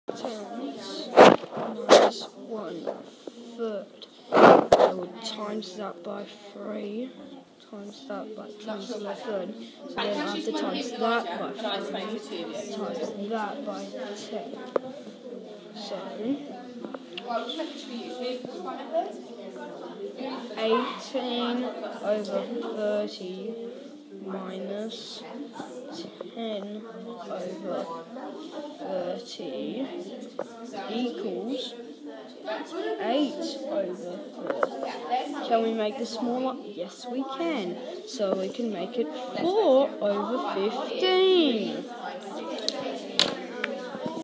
Times minus 1/3. I would times that by 3, times that by 3. So then I have to times that by 3, times that by 10. So 18 over 30 minus 10 over 30 equals 8 over 30. Can we make this smaller? Yes, we can. So we can make it 4 over 15.